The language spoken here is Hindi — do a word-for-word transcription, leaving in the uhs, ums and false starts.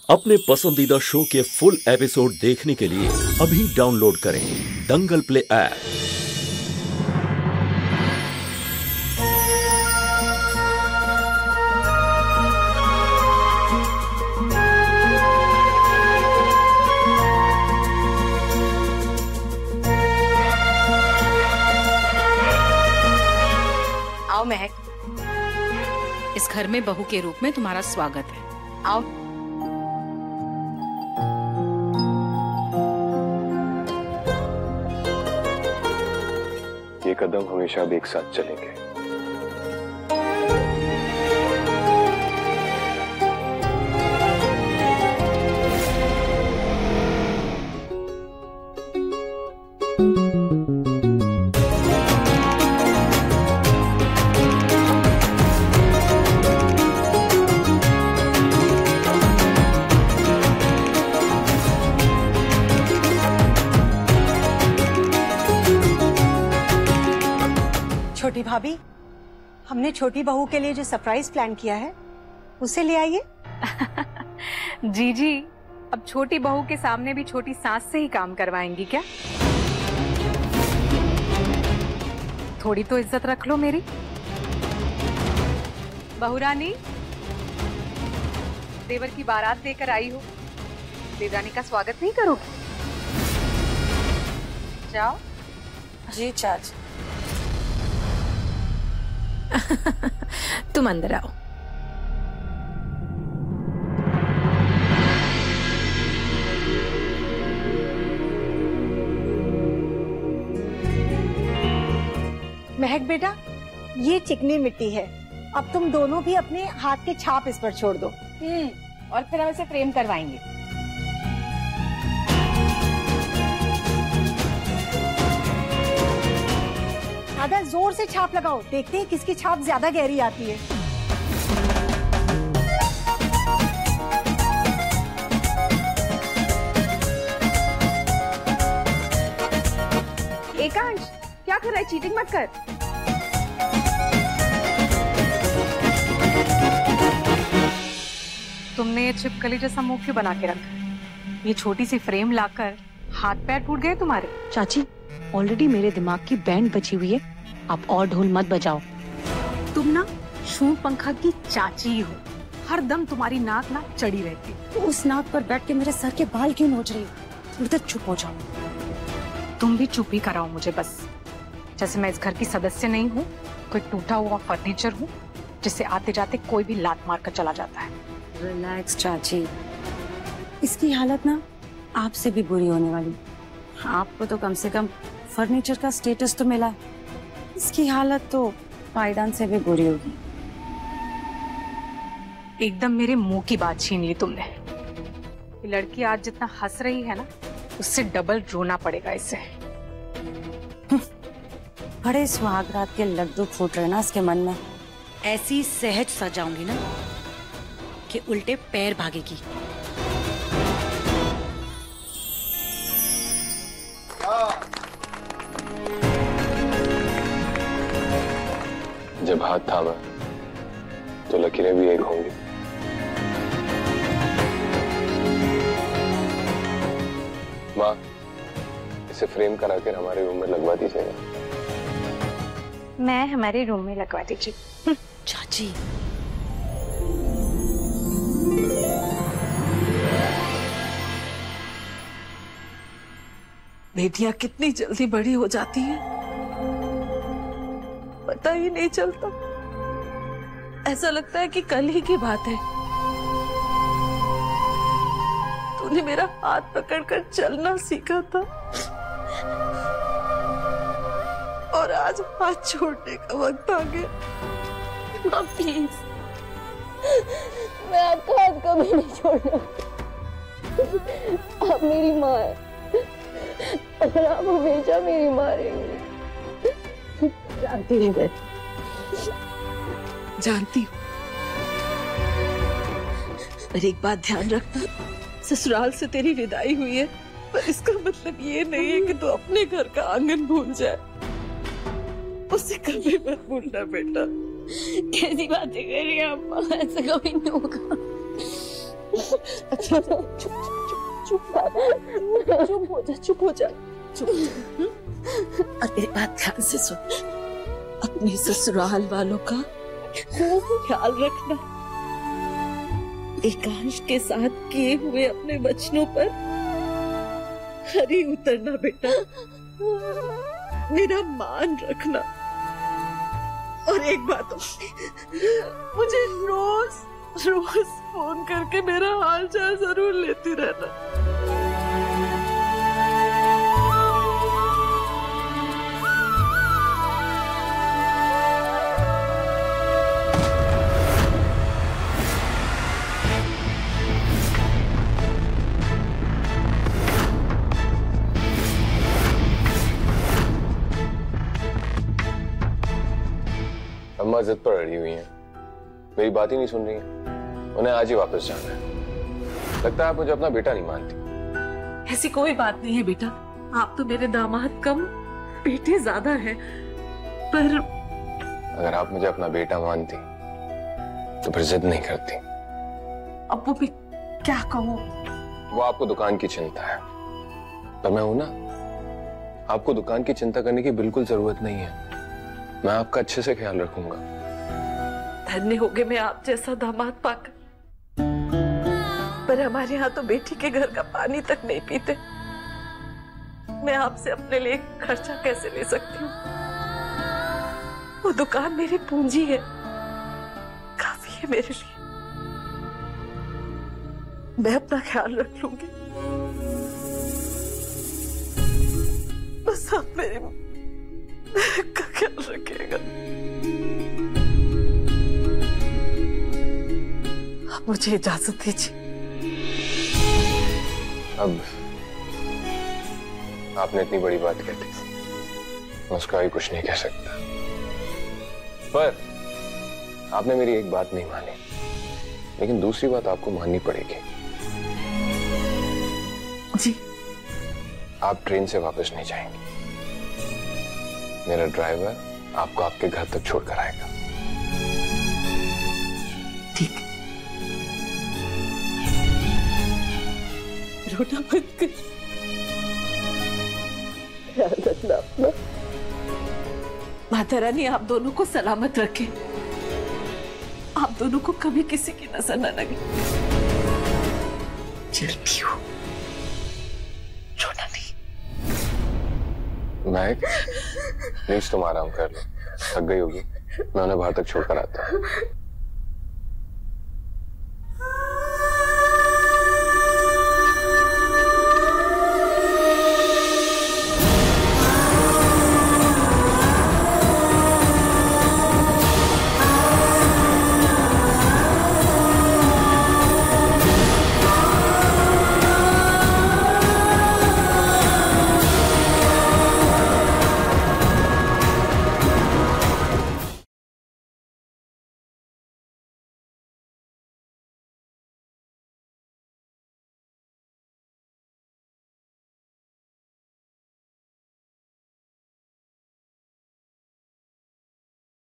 अपने पसंदीदा शो के फुल एपिसोड देखने के लिए अभी डाउनलोड करें दंगल प्ले ऐप। आओ महक, इस घर में बहू के रूप में तुम्हारा स्वागत है। आओ। ये कदम हमेशा अब एक साथ चलेंगे। छोटी भाभी, हमने छोटी बहू के लिए जो सरप्राइज प्लान किया है उसे ले आइए। जी जी, अब छोटी बहू के सामने भी छोटी सास से ही काम करवाएंगी क्या? थोड़ी तो इज्जत रख लो मेरी। बहू रानी, देवर की बारात लेकर आई हो, देवरानी का स्वागत नहीं करोगी? जाओ। जी चाची। तुम अंदर आओ। महक बेटा, ये चिकनी मिट्टी है, अब तुम दोनों भी अपने हाथ के छाप इस पर छोड़ दो। हम्म, और फिर हम इसे फ्रेम करवाएंगे। दादा, जोर से छाप लगाओ, देखते हैं किसकी छाप ज्यादा गहरी आती है। एकांश, क्या कर रहा है? चीटिंग मत कर। तुमने ये छिपकली जैसा मुंह क्यों बना के रखा? ये छोटी सी फ्रेम लाकर हाथ पैर टूट गए तुम्हारे? चाची, ऑलरेडी मेरे दिमाग की बैंड बची हुई है, आप और ढोल मत बजाओ। तुम ना शूं पंखा की चाची हो, हर दम तुम्हारी नाक नाक चढ़ी रहती। तो उस नाक पर बैठ के मेरे सर के बाल क्यों नोच रही हो? थोड़ी देर चुप हो जाओ। तुम भी चुप ही कराओ मुझे बस, जैसे मैं इस घर की सदस्य नहीं हूँ, कोई टूटा हुआ फर्नीचर हूँ जिसे आते जाते कोई भी लात मार कर चला जाता है। रिलैक्स चाची, इसकी हालत ना आपसे भी बुरी होने वाली। आपको तो कम से कम फर्नीचर का स्टेटस तो मिला, इसकी हालत तो पायदान से भी बुरी होगी। एकदम मेरे मुंह की बात छीन ली तुमने। ये लड़की आज जितना हंस रही है ना, उससे डबल रोना पड़ेगा इसे। बड़े सुहागरात के लड्डू फूट रहे ना इसके मन में। ऐसी सहज सजाऊंगी ना कि उल्टे पैर भागेगी। जब हाथ थामा तो लकीरें भी एक होंगी। माँ, इसे फ्रेम करा कर हमारे रूम में लगवा दीजिएगा। मैं हमारे रूम में लगवा दीजिए। चाची, बेटियां कितनी जल्दी बड़ी हो जाती हैं, पता ही नहीं चलता। ऐसा लगता है कि कल ही की बात है। तूने मेरा हाथ पकड़कर चलना सीखा था और आज हाथ छोड़ने का वक्त आ गया। माँ प्लीज, मैं आपका हाथ कभी नहीं छोड़ना। आप मेरी माँ है और आप हमेशा मेरी माँ रहेंगी। जानती हूँ मैं, जानती हूँ, पर एक बात ध्यान रखना, ससुराल से तेरी विदाई हुई है, पर इसका मतलब ये नहीं है कि तू अपने घर का आंगन भूल जाए। उसे कभी मत भूलना बेटा। कैसी बातें कर रही हैं आप? ऐसा कभी नहीं होगा। अच्छा चुप चुप चुप चुप चुप हो जा, चुप हो जा, चुप। और मेरी बात ध्यान से सुन, अपने ससुराल वालों का ख्याल रखना, एकांश के साथ किए हुए अपने वचनों पर खरी उतरना बेटा, मेरा मान रखना। और एक बात और, मुझे रोज रोज फोन करके मेरा हाल चाल जरूर लेती रहना। अम्मा जिद पर अड़ी हुई हैं, मेरी बात ही नहीं सुन रही हैं। उन्हें आज ही वापस जाना है। लगता है आप मुझे अपना बेटा नहीं मानती। ऐसी कोई बात नहीं है बेटा, आप तो मेरे दामाद कम बेटे ज्यादा हैं। पर अगर आप मुझे अपना बेटा मानती तो फिर जिद नहीं करती। अब वो भी क्या कहूँ? वो आपको दुकान की चिंता है, पर मैं हूं ना, आपको दुकान की चिंता करने की बिल्कुल जरूरत नहीं है। मैं आपका अच्छे से ख्याल रखूंगा। धन्य हो गए मैं आप जैसा दामाद पाकर। पर हमारे यहाँ तो बेटी के घर का पानी तक नहीं पीते। मैं आपसे अपने लिए खर्चा कैसे ले सकती हूँ? वो दुकान मेरी पूंजी है, काफी है मेरे लिए। मैं अपना ख्याल रख लूंगी, बस आप मेरे का ख्याल रखिएगा। आप मुझे इजाजत दीजिए। अब आपने इतनी बड़ी बात कह दी, मैं उसका भी कुछ नहीं कह सकता। पर आपने मेरी एक बात नहीं मानी, लेकिन दूसरी बात आपको माननी पड़ेगी। जी? आप ट्रेन से वापस नहीं जाएंगे। मेरा ड्राइवर आपको आपके घर तक छोड़कर आएगा। ठीक है, रोना मत कर, ख्याल रखना अपना। माता रानी आप दोनों को सलामत रखे, आप दोनों को कभी किसी की नजर न लगे। चलती हूँ, रोना नहीं। महक, प्लीज तुम आराम कर लो, थक गई होगी। मैं उन्हें बाहर तक छोड़कर आता हूँ।